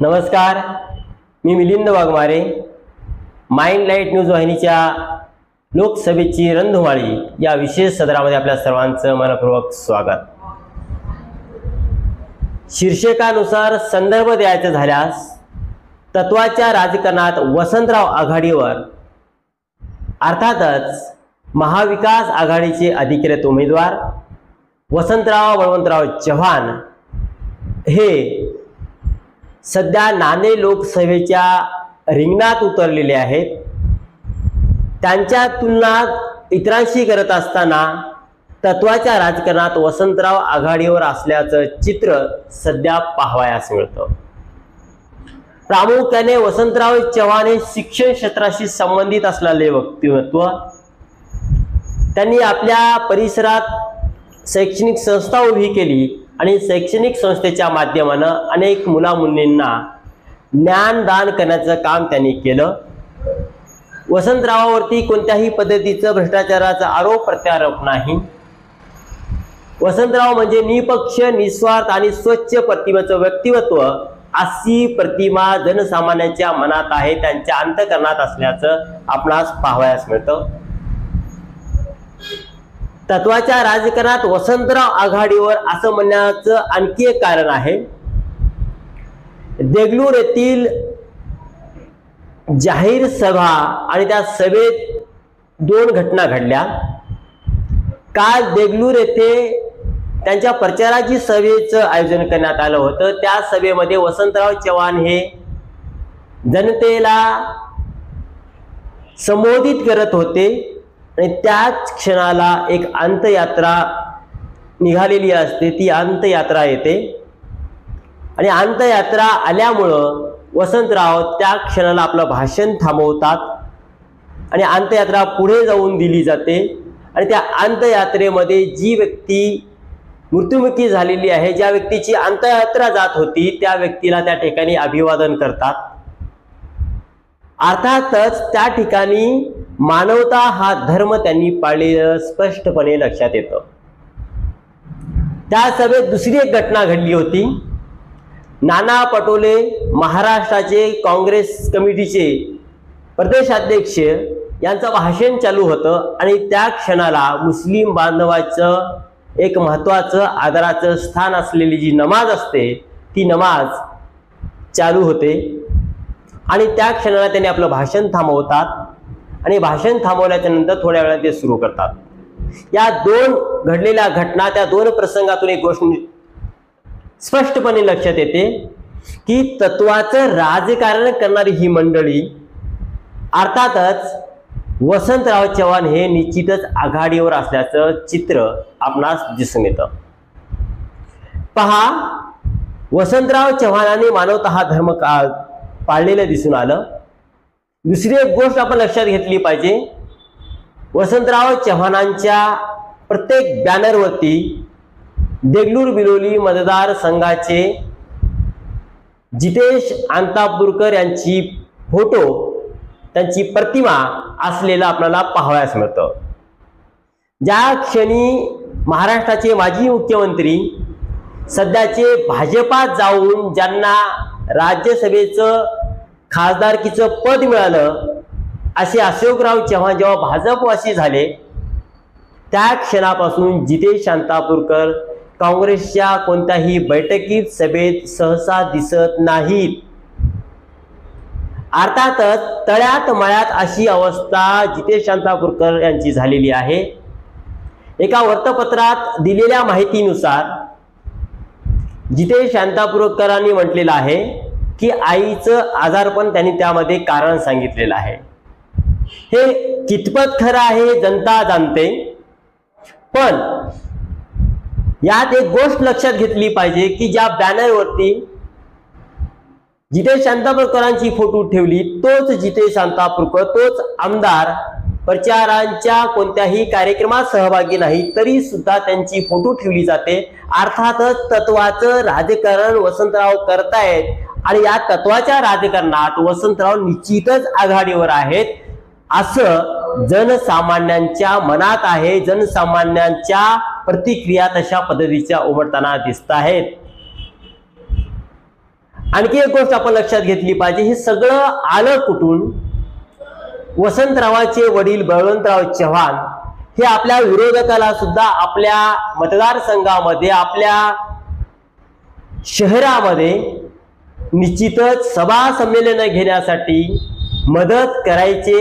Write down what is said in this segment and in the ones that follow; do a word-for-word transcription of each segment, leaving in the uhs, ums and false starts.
नमस्कार, मी Milind Waghmare. Mind light news वाहिनीच्या लोकसभेची रणधुमाळी या विशेष सदरामध्ये आपल्या सर्वांचं मनपूर्वक स्वागत. शीर्षकानुसार संदर्भ द्यायचा झाल्यास तत्वाच्या राजकारणात वसंतराव आघाडीवर, अर्थातच महाविकास आघाडीचे अधिकृत उमेदवार वसंतराव बळवंतराव चव्हाण हे सध्या नाणे लोकसभेच्या रिंगणात उतरलेले आहेत. त्यांच्या तुलना इतरांशी करत असताना तत्वाच्या राजकारणात वसंतराव आघाडीवर असल्याचं चित्र सध्या पाहावयास मिळतं. प्रामुख्याने वसंतराव चव्हाण हे शिक्षण क्षेत्राशी संबंधित असलेले व्यक्तिमत्व. त्यांनी आपल्या परिसरात शैक्षणिक संस्था उभी केली आणि शैक्षणिक संस्थेच्या माध्यमानं अनेक मुलामुलींना ज्ञानदान करण्याचं काम त्यांनी केलं. वसंतरावावरती कोणत्याही पद्धतीचं भ्रष्टाचाराचा आरोप प्रत्यारोप नाही. वसंतराव म्हणजे निपक्ष, निस्वार्थ आणि स्वच्छ प्रतिमेचं व्यक्तिमत्व अशी प्रतिमा जनसामान्यांच्या मनात आहे, त्यांच्या अंतःकरणात असल्याचं आपणास पाहावयास मिळतं. तत्वाच्या राजकारणात वसंतराव आघाडीवर असं म्हणण्याचं आणखी एक कारण आहे. देगलूर येथील जाहीर सभा आणि त्या सभेत दोन घटना घडल्या. काल देगलूर येथे त्यांच्या प्रचाराची सभेचं आयोजन करण्यात आलं होतं. त्या सभेमध्ये वसंतराव चव्हाण हे जनतेला संबोधित करत होते आणि त्याच क्षणाला एक अंत्ययात्रा निघालेली असते. ती अंत्ययात्रा येते आणि अंत्ययात्रा आल्यामुळं वसंतराव त्या क्षणाला आपलं भाषण थांबवतात आणि अंत्ययात्रा पुढे जाऊन दिली जाते. आणि त्या अंत्ययात्रेमध्ये जी व्यक्ती मृत्युमुखी झालेली आहे, ज्या व्यक्तीची अंत्ययात्रा जात होती, त्या व्यक्तीला त्या ठिकाणी अभिवादन करतात. अर्थातच त्या ठिकाणी मानवता हा धर्म त्यांनी पाळलेलं स्पष्टपणे लक्षात येतं. त्या सभेत दुसरी एक घटना घडली होती. नाना पटोले महाराष्ट्राचे काँग्रेस कमिटीचे प्रदेशाध्यक्ष यांचं भाषण चालू होतं आणि त्या क्षणाला मुस्लिम बांधवाचं एक महत्त्वाचं आदराचं स्थान असलेली जी नमाज असते ती नमाज चालू होते आणि त्या क्षणाला त्यांनी आपलं भाषण थांबवतात आणि भाषण थांबवल्याच्या नंतर थोड्या वेळाने ते सुरू करतात. या दोन घडलेल्या घटना, त्या दोन प्रसंगातून एक गोष्ट स्पष्टपणे लक्षात येते की तत्वाचं राजकारण करणारी ही मंडळी, अर्थातच वसंतराव चव्हाण हे निश्चितच आघाडीवर असल्याचं चित्र आपणास दिसून येतं. पहा, वसंतराव चव्हाणांनी मानवता हा धर्म का पाळलेलं दिसून आलं. दुसरी एक गोष्ट आपण लक्षात घेतली पाहिजे. वसंतराव चव्हाणांच्या प्रत्येक बॅनरवरती देगलूर बिलोली मतदारसंघाचे जितेश अंतापूरकर यांची फोटो, त्यांची प्रतिमा असलेला आपल्याला पाहावयास मिळतं. ज्या क्षणी महाराष्ट्राचे माजी मुख्यमंत्री, सध्याचे भाजपात जाऊन ज्यांना राज्यसभेचं खासदारकीचं पद मिळालं असे अशोकराव चव्हाण जेव्हा भाजपवासी झाले, त्या क्षणापासून जितेश अंतापूरकर काँग्रेसच्या कोणत्याही बैठकीत, सभेत सहसा दिसत नाहीत. अर्थातच तळ्यात मळ्यात अशी अवस्था जितेश अंतापूरकर यांची झालेली आहे. एका वृत्तपत्रात दिलेल्या माहितीनुसार जितेश अंतापूरकरांनी म्हटलेलं आहे की आईचं आजारपण त्यांनी त्यामध्ये कारण सांगितलेलं आहे. हे कितपत खरं आहे जनता जाणते, पण यात एक गोष्ट लक्षात घेतली पाहिजे की ज्या बॅनरवरती जितेश अंतापूरकरांची फोटो ठेवली, तोच जितेश अंतापूरकर, तोच आमदार प्रचारांच्या कोणत्याही कार्यक्रमात सहभागी नाही, तरी सुद्धा त्यांची फोटो ठेवली जाते. अर्थातच तत्वाचं राजकारण वसंतराव करतायत आणि या तत्वाच्या राजकारणात वसंतराव निश्चितच आघाडीवर आहेत असं जनसामान्यांच्या मनात आहे. जनसामान्यांच्या प्रतिक्रिया तशा पद्धतीच्या उमटताना दिसत आहेत. आणखी एक गोष्ट आपण लक्षात घेतली पाहिजे, हे सगळं आलं कुठून? वसंतरावांचे वडील बळवंतराव चव्हाण हे आपल्या विरोधकाला सुद्धा आपल्या मतदारसंघामध्ये, आपल्या शहरामध्ये निश्चितच सभा संमेलन घेण्यासाठी मदत करायचे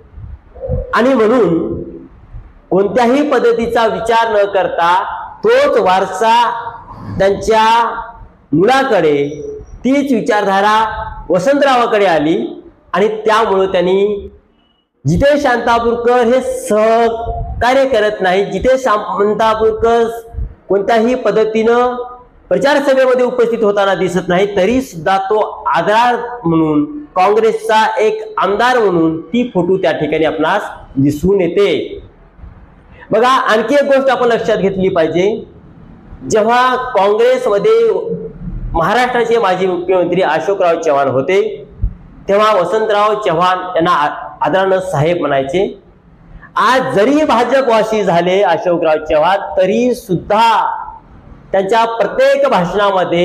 आणि म्हणून कोणत्याही पद्धतीचा विचार न करता तोच वारसा त्यांच्या मुलाकडे, तीच विचारधारा वसंतरावाकडे आली आणि त्यामुळे त्यांनी जिथे शांतापूरकर हे सहकार्य करत नाही, जिथे शांतापूरकर कोणत्याही पद्धतीनं प्रचार सभेमध्ये उपस्थित होताना दिसत नाही, तरी सुद्धा तो आधार म्हणून, काँग्रेसचा एक आमदार म्हणून ती फोटो त्या ठिकाणी आपणास दिसून येते. बघा, आणखी एक गोष्ट आपण लक्षात घेतली पाहिजे, जेव्हा काँग्रेसमध्ये महाराष्ट्राचे माजी मुख्यमंत्री अशोकराव चव्हाण होते, तेव्हा वसंतराव चव्हाण यांना आदरानं साहेब म्हणायचे. आज जरी भाजपवासी झाले अशोकराव चव्हाण, तरी सुद्धा त्यांच्या प्रत्येक भाषणामध्ये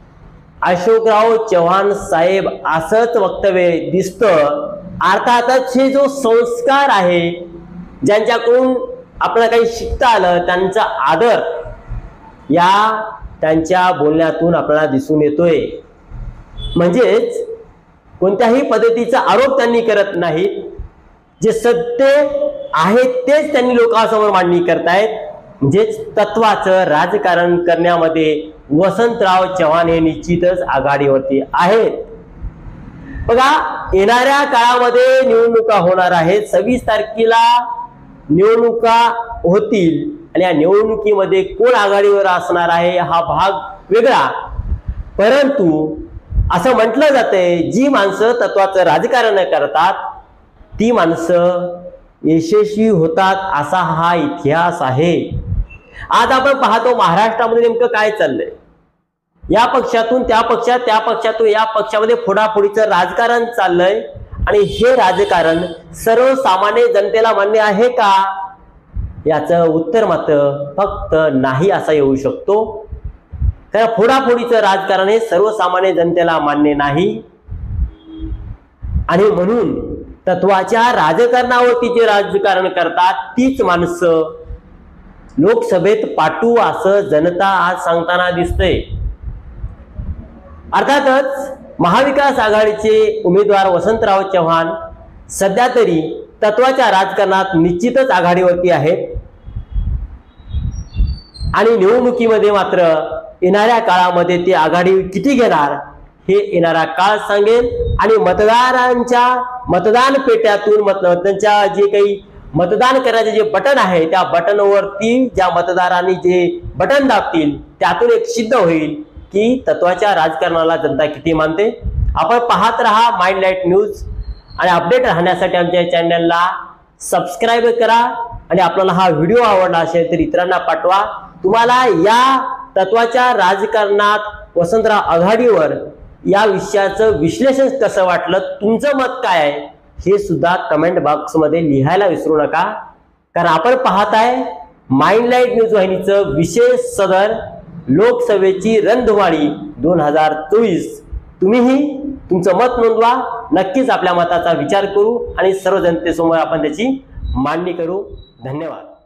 अशोकराव चव्हाण साहेब असंच वक्तव्य दिसतं. अर्थातच हे जो संस्कार आहे, ज्यांच्याकडून आपल्याला काही शिकता आलं, त्यांचा आदर या त्यांच्या बोलण्यातून आपल्याला दिसून येतोय. म्हणजेच कोणत्याही पद्धतीचा आरोप त्यांनी करत नाहीत, जे सत्य आहे तेच त्यांनी लोकांसमोर मांडणी करतायत. म्हणजेच तत्वाचं राजकारण करण्यामध्ये वसंतराव चव्हाण हे निश्चितच आघाडीवरती आहेत. बघा, येणाऱ्या काळामध्ये निवडणुका होणार आहेत. सव्वीस तारखेला निवडणुका होतील आणि या निवडणुकीमध्ये कोण आघाडीवर असणार आहे हा भाग वेगळा, परंतु असं म्हटलं जातंय, जी माणसं तत्वाचं राजकारण करतात ती माणसं यशस्वी होतात, असा हा इतिहास आहे. आज आपण पाहतो महाराष्ट्रामध्ये नेमकं काय चाललंय. या पक्षातून त्या पक्षात, त्या पक्षातून या पक्षामध्ये फोडाफोडीचं राजकारण चाललंय आणि हे राजकारण सर्वसामान्य जनतेला मान्य आहे का? याचं उत्तर मात्र फक्त नाही असा येऊ शकतो. कारण फोडाफोडीचं राजकारण हे सर्वसामान्य जनतेला मान्य नाही आणि म्हणून तत्वाच्या राजकारणावरती जे राजकारण करतात तीच माणसं लोकसभेत पाठवू असं जनता आज सांगताना दिसते. अर्थातच महाविकास आघाडीचे उमेदवार वसंतराव चव्हाण सध्या तरी तत्वाच्या राजकारणात निश्चितच आघाडीवरती आहेत आणि निवडणुकीमध्ये मात्र येणाऱ्या काळामध्ये ते आघाडी किती घेणार हे येणारा काळ सांगेल. आणि मतदारांच्या मतदान पेट्यातून मत त्यांच्या जे काही मतदान करण्याचे जे बटन आहे त्या बटनवरती ज्या मतदारांनी जे बटन दाबतील त्यातून एक सिद्ध होईल की तत्वाच्या राजकारणाला जनता किती मानते. आपण पाहत राहा माइंड लाईट न्यूज आणि अपडेट राहण्यासाठी आमच्या चॅनलला सबस्क्राईब करा आणि आपल्याला हा व्हिडिओ आवडला असेल तर इतरांना पाठवा. तुम्हाला या तत्वाच्या राजकारणात वसंतराव आघाडीवर या विषयाचं विश्लेषण कसं वाटलं, तुमचं मत काय आहे हे सुद्धा कमेंट बॉक्समध्ये लिहायला विसरू नका. कारण आपण पाहताय माइंड लाईट न्यूज वाहिनीचं विशेष सदर लोकसभेची रणधुमाळी दोन हजार चोवीस. तुम्हीही तुमचं मत नोंदवा. नक्कीच आपल्या मताचा विचार करू आणि सर्व जनतेसमोर आपण त्याची मांडणी करू. धन्यवाद.